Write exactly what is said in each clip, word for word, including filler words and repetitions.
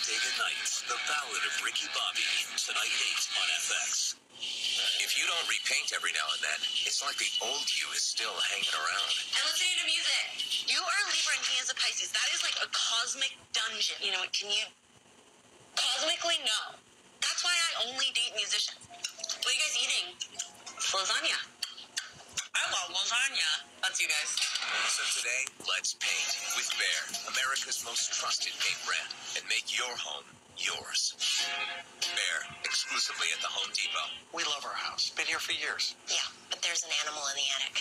Talladega Nights, The Ballad of Ricky Bobby, tonight at eight on F X. If you don't repaint every now and then, it's like the old you is still hanging around. And listening to music. You are a Libra and he is a Pisces. That is like a cosmic dungeon. You know, can you... Cosmically, no. That's why I only date musicians. What are you guys eating? Lasagna. I love lasagna. That's you guys. So today, let's paint with Behr, America's most trusted paint brand, and make your home yours. Behr, exclusively at the Home Depot. We love our house. Been here for years. Yeah, but there's an animal in the attic.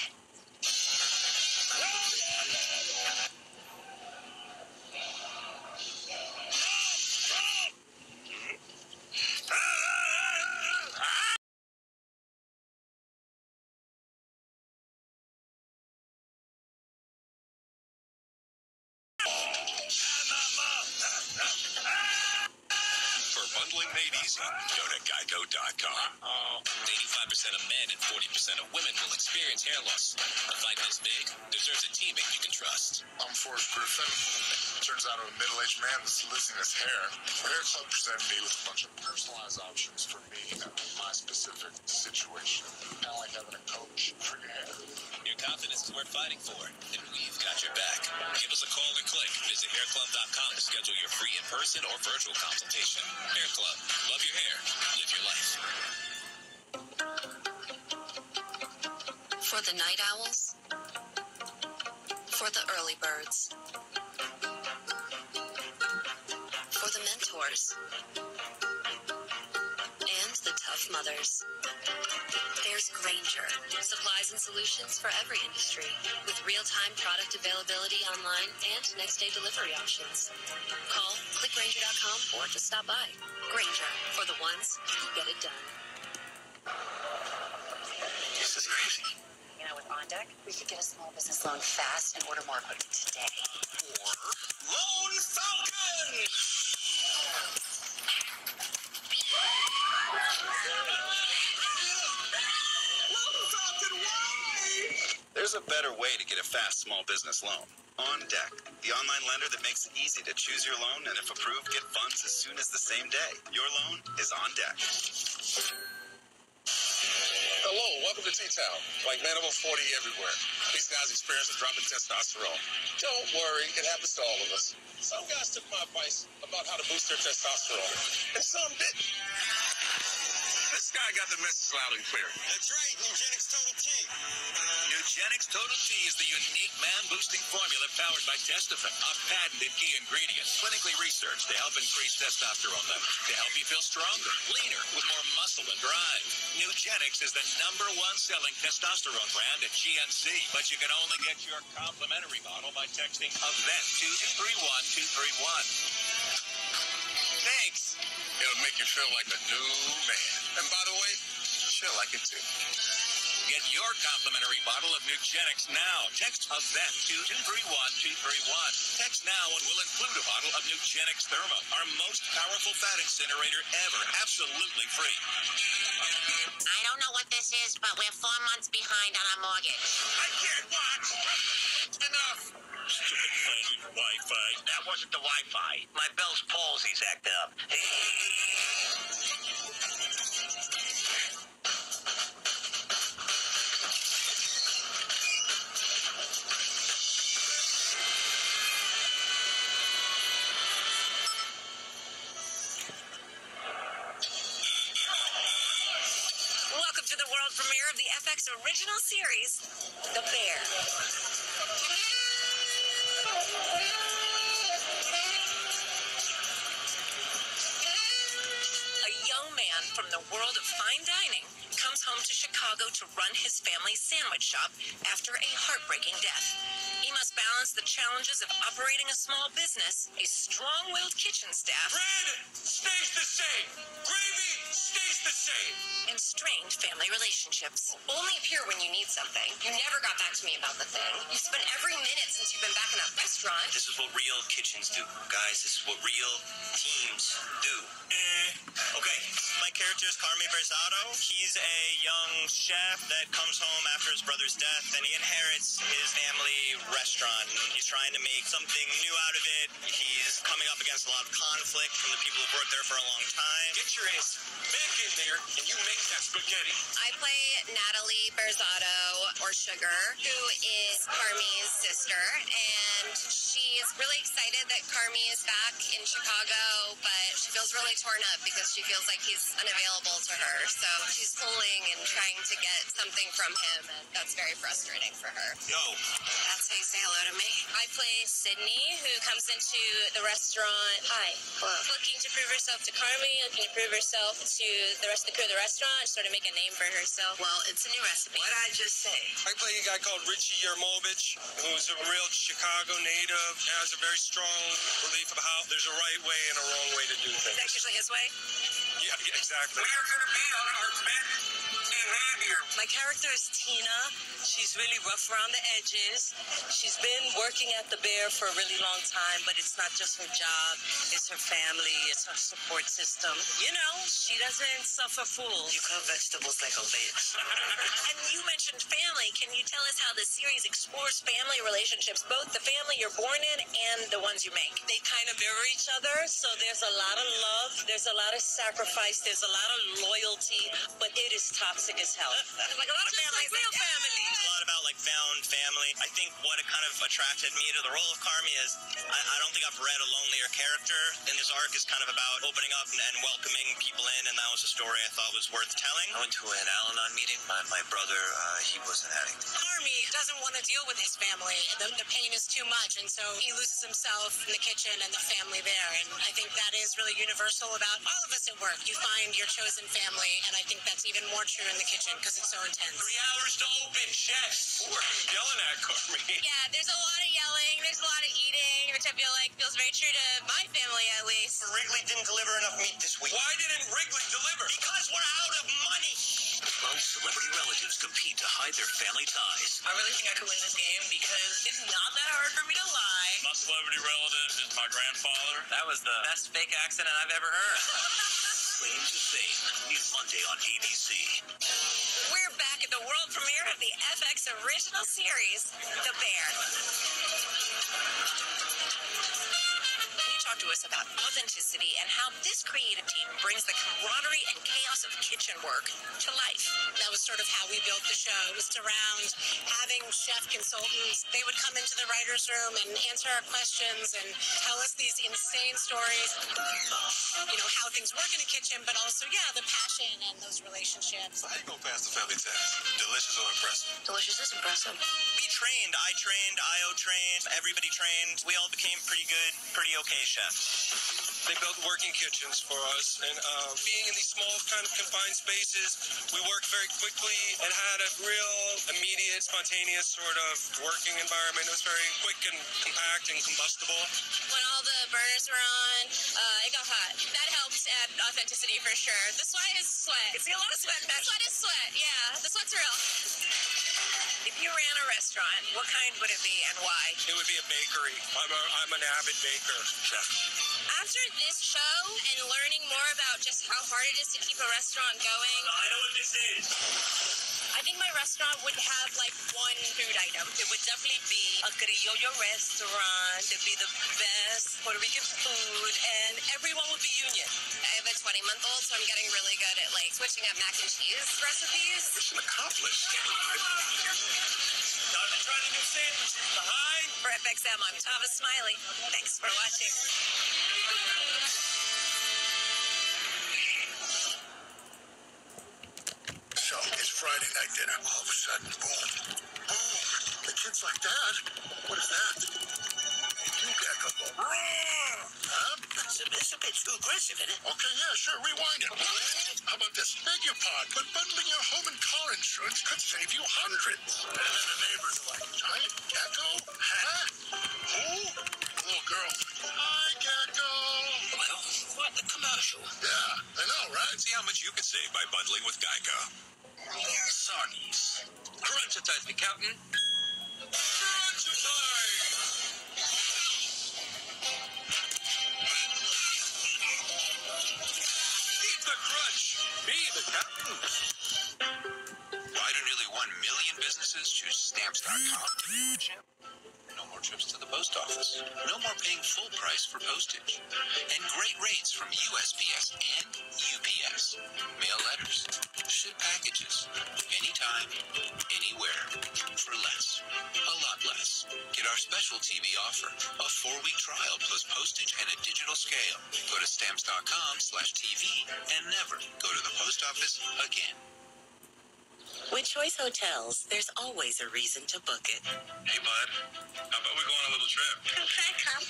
Bundling made easy. Go to geico dot com. Uh-oh. eighty-five percent of men and forty percent of women will experience hair loss. A fight this big deserves a teammate you can trust. I'm Forrest Griffin. Turns out I'm a middle-aged man that's losing his hair. Hair Club presented me with a bunch of personalized options for me and my specific situation. Kind of like having a coach for your hair. Your confidence is worth fighting for, and we've got your back. Give us a call or click. Visit hair club dot com to schedule your free in-person or virtual consultation. Hair Club. Love your hair. Live your life. For the night owls. For the early birds. For the mentors. And the tough mothers. There's Grainger. Supplies and solutions for every industry. With real-time product availability online and next-day delivery options. Call, click Grainger dot com, or just stop by. Grainger, for the ones who get it done. This is crazy. You know, with On Deck, we could get a small business loan fast and order more equipment today. Or Lone Falcon! There's a better way to get a fast small business loan. On Deck, the online lender that makes it easy to choose your loan and if approved, get funds as soon as the same day. Your loan is on deck. Hello, welcome to T-Town. Like man over forty everywhere. These guys experience a drop in testosterone. Don't worry, it happens to all of us. Some guys took my advice about how to boost their testosterone, and some didn't. This guy got the message loud and clear. That's right, Nugenix Total T. Nugenix Total T is the unique man-boosting formula powered by Testofen, a patented key ingredient, clinically researched to help increase testosterone levels, to help you feel stronger, leaner, with more muscle and drive. Nugenix is the number one selling testosterone brand at G N C, but you can only get your complimentary bottle by texting EVENT to two three one two three one. Thanks. It'll make you feel like a new man. And by the way, she'll like it too. Get your complimentary bottle of Nugenix now. Text EVENT to two three one two three one. Text now and we'll include a bottle of Nugenix Thermo, our most powerful fat incinerator ever, absolutely free. I don't know what this is, but we're four months behind on our mortgage. I can't watch. Enough. Stupid planted Wi-Fi. That wasn't the Wi-Fi. My Bell's palsy's acting up. Welcome to the world premiere of the F X original series, The Bear. A young man from the world of fine dining comes home to Chicago to run his family's sandwich shop after a heartbreaking death. He must balance the challenges of operating a small business, a strong-willed kitchen staff, Bread stays the same. Gravy stays the same. and strained family relationships. Only appear when you need something. You never got back to me about the thing. You spent every minute since you've been back in that restaurant. This is what real kitchens do, guys. This is what real teams do. Eh. Okay, my character is Carmi Berzado. He's a young chef that comes home after his brother's death, and he inherits his family restaurant, and he's trying to make something new out of it. He's coming up against a lot of conflict from the people who've worked there for a long time. Get your ass back in there and you make that spaghetti. I play Natalie Berzotto, or Sugar, who is Carmi's sister, and she is really excited that Carmi is back in Chicago, but she feels really torn up because she feels like he's unavailable to her. So she's pulling and trying to get something from him, and that's very frustrating for her. Yo. That's how you say hello to me. I play Sydney, who comes into the restaurant. Hi. Hello. Looking to prove herself to Carmi, looking to prove herself to the rest of the crew of the restaurant, sort of make a name for herself. Well, it's a new recipe. What'd I just say? I play a guy called Richie Yermovich, who's a real Chicago native, has a very strong belief of how there's a right way and a wrong way to do things. That's usually his way. Yeah, yeah, exactly. We are going to be on our best behavior. My character is Tina. She's really rough around the edges. She's been working at the Bear for a really long time, but it's not just her job. It's her family. It's her support system. You know, she doesn't suffer fools. You cut vegetables like a bitch. And you mentioned family. Can you tell us how the series explores family relationships, both the family you're born in and the ones you make? They kind of mirror each other, so there's a lot of love, there's a lot of sacrifice, there's a lot of loyalty, but it is toxic as hell. Like a lot of families. Like real families. It's a lot about like found family. I think what it kind of attracted me to the role of Carmi is I, I don't think I've read a lonelier character, and this arc is kind of about opening up and, and welcoming people in, and that was a story I thought was worth telling. I went to an Al-Anon meeting. My, my brother, uh, he was an addict. Carmi doesn't want to deal with his family. The, the pain is too much, and so he loses himself in the kitchen and the family there. And I think that is really universal about all of us at work. You find your chosen family, and I think that's even more true in the kitchen because it's so intense. Three hours to open, chefs. Who are you yelling at, Carmi? Yeah, there's a lot of yelling, there's a lot of eating, which I feel like feels very true to my family at least. Wrigley didn't deliver enough meat this week. Why didn't Wrigley deliver? Because we're out of money. Most celebrity relatives compete to hide their family ties. I really think I could win this game because it's not that hard for me to lie. My celebrity relative is my grandfather. That was the best fake accident I've ever heard. Claim to Fame, new Monday on A B C. We're back at the world premiere of the F X original series, The Bear. Can you talk to us about authenticity and how this creative team brings the camaraderie and chaos of kitchen work to life? That was sort of how we built the show. It was around having chef consultants. They would come into the writer's room and answer our questions and tell us these insane stories. You know, how things work in a kitchen, but also, yeah, the passion and those relationships. How you gonna pass the family test? Delicious or impressive? Delicious is impressive. We trained. I trained. I O trained. Everybody trained. We all became pretty good, pretty okay chefs. They built working kitchens for us, and uh, being in these small, kind of confined spaces, we worked very quickly and had a real immediate, spontaneous sort of working environment. It was very quick and compact and combustible. When all the burners were on, uh, it got hot. That helps add authenticity for sure. The sweat is sweat. You see a lot of sweat in that. The sweat is sweat, yeah. The sweat's real. If you ran a restaurant, what kind would it be and why? It would be a bakery. I'm, a, I'm an avid baker. Chef. After this show and learning more about just how hard it is to keep a restaurant going, I know what this is. I think my restaurant would have like one food item. It would definitely be a criollo restaurant. It'd be the best Puerto Rican food, and everyone would be union. I have a twenty-month-old, so I'm getting really good at like switching up mac and cheese recipes. Mission accomplished. Time to try the new sandwiches. Behind. For F X M, I'm Tava Smiley. Thanks for watching. So, it's Friday night dinner. All of a sudden, boom. Oh, the kid's like, Dad, what is that? You get a go. Huh? It's a, it's a bit too aggressive, isn't it? Okay, yeah, sure, rewind it. How about this? Beg your pardon, but bundling your home and car insurance could save you hundreds. And then the neighbors are like, giant gecko? Huh? Who? Little girl. Hi, gecko. Well, what a commercial. Yeah, I know, right? See how much you could save by bundling with Geico. Soggies. Crunch time, accountant. Crunch time! Eat the crunch. Be the captain. taxes, choose stamps dot com. No more trips to the post office. No more paying full price for postage. And great rates from U S P S and U P S. Mail letters, ship packages, anytime, anywhere, for less. A lot less. Get our special T V offer, a four-week trial plus postage and a digital scale. Go to stamps dot com slash T V and never go to the post office again. With Choice Hotels, there's always a reason to book it. Hey, bud. How about we go on a little trip? Okay, come.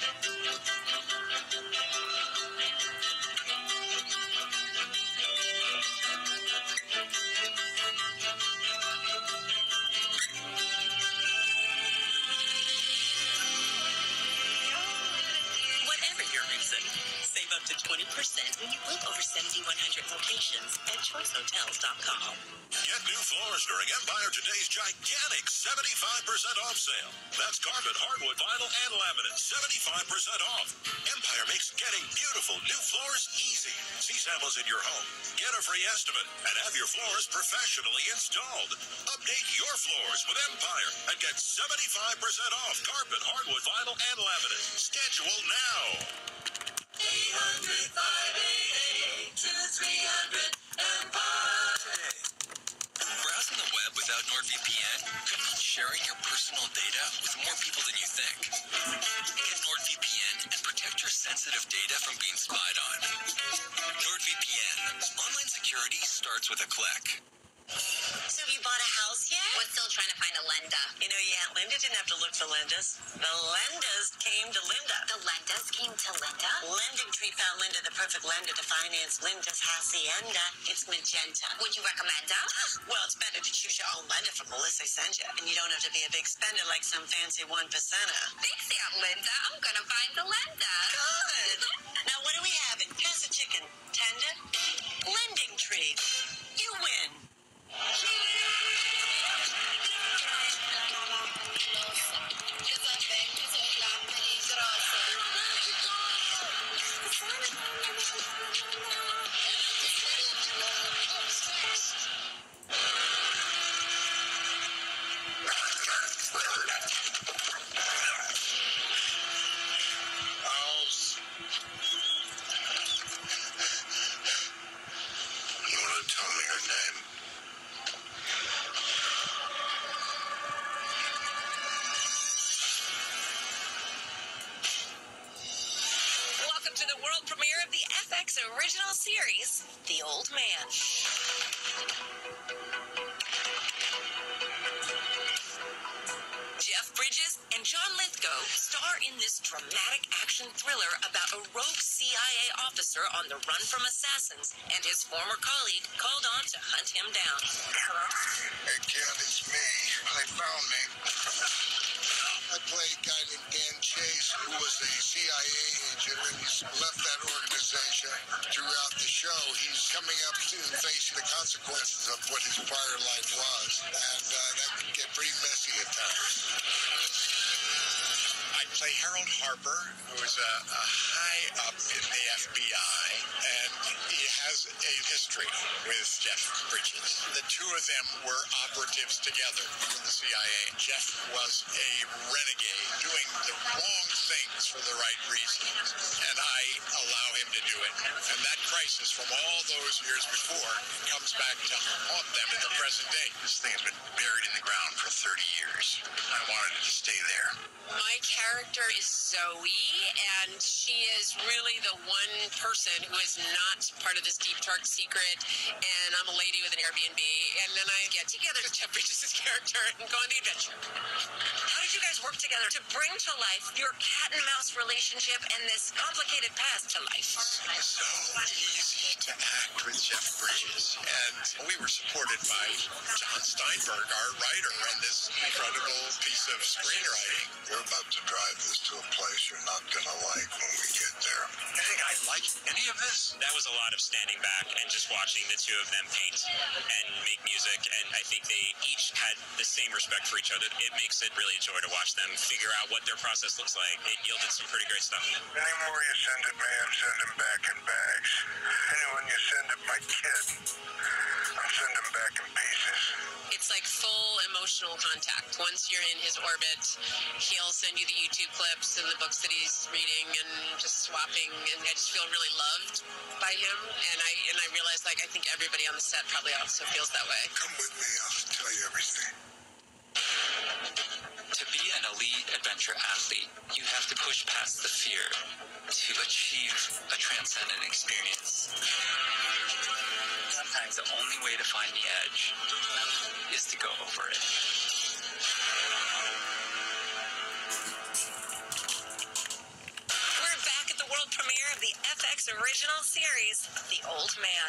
Whatever your reason, save up to twenty percent when you book over seventy-one hundred locations at choice hotels dot com. Get new floors during Empire Today's gigantic seventy-five percent off sale. That's carpet, hardwood, vinyl, and laminate. seventy-five percent off. Empire makes getting beautiful new floors easy. See samples in your home. Get a free estimate and have your floors professionally installed. Update your floors with Empire and get seventy-five percent off carpet, hardwood, vinyl, and laminate. Schedule now. eight hundred, five eight eight, two three hundred, Empire. Browsing the web without NordVPN could mean sharing your personal data with more people than you think. Get NordVPN and protect your sensitive data from being spied on. NordVPN. Online security starts with a click. So have you bought a house yet? We're still trying to find a lender. You know, yeah, Linda didn't have to look for lenders. The lenders came to Linda. The lenders came to Linda? Lending Tree found Linda the perfect lender to finance Linda's hacienda. It's Magenta. Would you recommend her? Well, it's better to choose your own lender from the list they send you. And you don't have to be a big spender like some fancy one percenter. Thanks, Aunt Linda. I'm gonna find the lender. Good. Now, what are we having? Pass the chicken. Tender? Lending Tree. You win. You want to tell me her name? Welcome to the world premiere of the F X original series, The Old Man. Jeff Bridges and John Lithgow star in this dramatic action thriller about a rogue C I A officer on the run from assassins and his former colleague called on to hunt him down. Hello? Hey, Ken, it's me. They found me. I play a guy named Dan Chase, who was a C I A agent, and he's left that organization. Throughout the show, he's coming up to facing the consequences of what his prior life was, and uh, that can get pretty messy at times. I play Harold Harper, who is a, a high up in the F B I, and he has a history with Jeff Bridges. The two of them were operatives together for the C I A. Jeff was a renegade, doing the wrong things for the right reasons, and I allow him to do it. And that crisis from all those years before comes back to haunt them in the present day. This thing has been buried in the ground for thirty years. I wanted it to stay there. My character is Zoe, and she is really the one person who is not part of this deep, dark secret, and I'm a lady with an Airbnb, and then I get together with Jeff Bridges' character and go on the adventure. How did you guys work together to bring to life your cat and mouse relationship and this complicated past to life? So easy to act with Jeff Bridges, and we were supported by John Steinberg, our writer, on this incredible piece of screenwriting. We're about to drive drive this to a place you're not going to like when we get there. You think I like any of this? That was a lot of standing back and just watching the two of them paint and make music, and I think they each had the same respect for each other. It makes it really a joy to watch them figure out what their process looks like. It yielded some pretty great stuff. Any more you send it, ma'am, send them back in bags. Anyone you send it, my kid, I'll send them back in pieces. It's like full emotional contact. Once you're in his orbit, he'll send you the YouTube clips and the books that he's reading and just swapping, and I just feel really loved by him. And I and I realize, like, I think everybody on the set probably also feels that way. Come with me, I'll tell you everything. To be an elite adventure athlete, you have to push past the fear to achieve a transcendent experience. Sometimes the only way to find the edge is to go over it. We're back at the world premiere of the F X original series, The Old Man.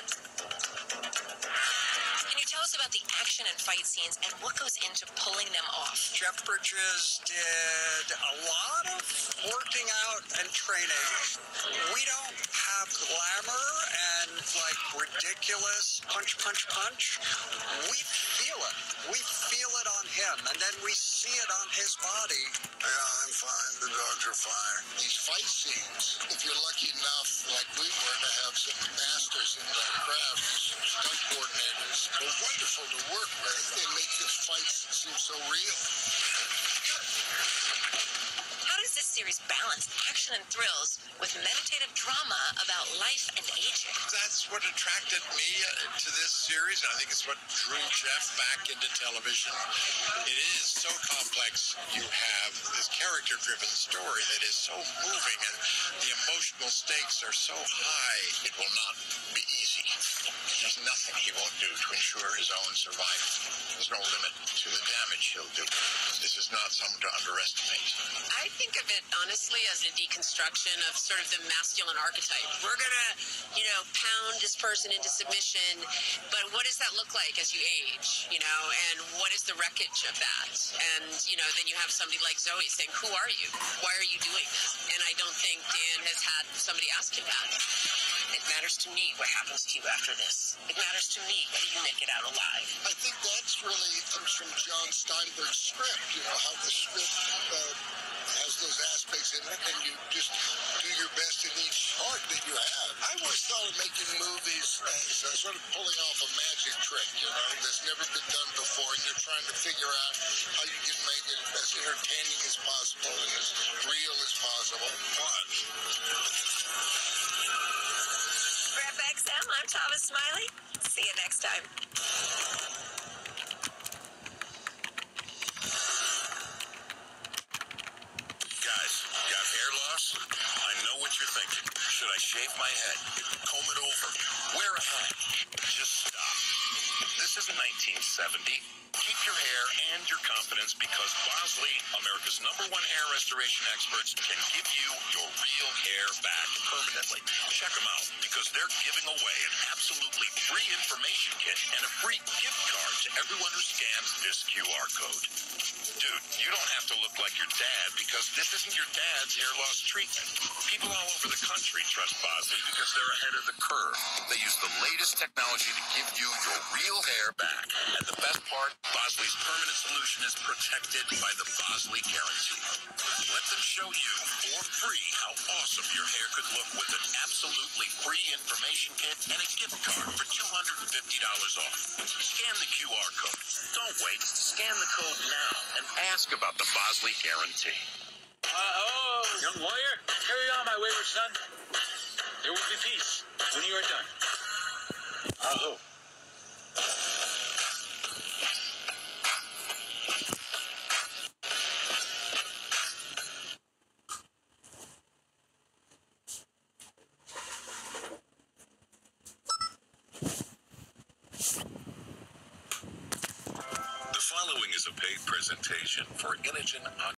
Can you tell us about the action and fight scenes and what goes into pulling them off? Jeff Bridges did a lot of working out and training. We don't have glamour and like ridiculous punch, punch, punch. We feel it. We feel it on him, and then we see it on his body. Yeah, I'm fine. The dogs are fine. These fight scenes, if you're lucky enough, like we were, to have some masters in that craft, some stunt coordinators, they're wonderful to work with. They make the fights seem so real. How does this series balance action and thrills with meditative drama about life and aging? That's what attracted me to this series. I think it's what drew Jeff back into television. It is so complex. You have this character-driven story that is so moving, and the emotional stakes are so high. It will not be easy. There's nothing he won't do to ensure his own survival. There's no limit to the damage he'll do. This is not someone to underestimate. I think of it, honestly, as a deconstruction of sort of the masculine archetype. We're going to, you know, pound this person into submission, but what does that look like as you age, you know, and what is the wreckage of that? And, you know, then you have somebody like Zoe saying, who are you? Why are you doing this? And I don't think Dan has had somebody ask him that. It matters to me what happens to you after this. It matters to me whether you make it out alive. I think that's really comes from John Steinbeck's script. You know, how the script uh, has those aspects in it, and you just do your best in each part that you have. I always thought of making movies as uh, sort of pulling off a magic trick, you know, that's never been done before, and you're trying to figure out how you can make it as entertaining as possible and as real as possible. What? For F X M, I'm Thomas Smiley. See you next time. Guys, got hair loss? I know what you're thinking. Should I shave my head? Comb it over? Wear a hat? Just stop. This isn't nineteen seventy. Keep your hair and your confidence, because Bosley, America's number one hair restoration experts, can give you your real hair back permanently. Check them out, because they're giving away an absolutely free information kit and a free gift card to everyone who scans this Q R code. Dude, you don't have to look like your dad, because this isn't your dad's hair loss treatment. People all over the country trust Bosley because they're ahead of the curve. They use the latest technology to give you your real hair back. And the best part, Bosley's permanent solution is protected by the Bosley Guarantee. Let them show you for free how awesome your hair could look with an absolutely free information kit and a gift card for two hundred fifty dollars off. Scan the Q R code. Don't wait. Scan the code now and ask about the Bosley Guarantee. Uh, oh, young warrior, carry on, my wayward son. There will be peace when you are done. Aho. The following is a paid presentation for Inogen